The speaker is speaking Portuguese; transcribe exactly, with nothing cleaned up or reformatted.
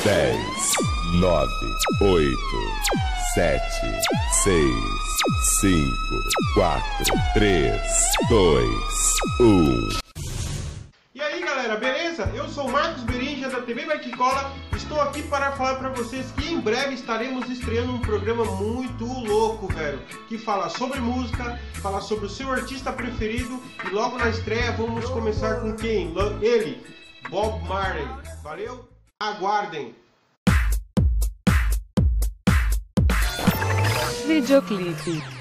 dez, nove, oito, sete, seis, cinco, quatro, três, dois, um. E aí galera, beleza? Eu sou o Marcos Berinja da T V Vai Que Cola. Estou aqui para falar para vocês que em breve estaremos estreando um programa muito louco, velho, que fala sobre música, fala sobre o seu artista preferido e logo na estreia vamos começar com quem? Ele, Bob Marley. Valeu? Aguardem! Videoclipe.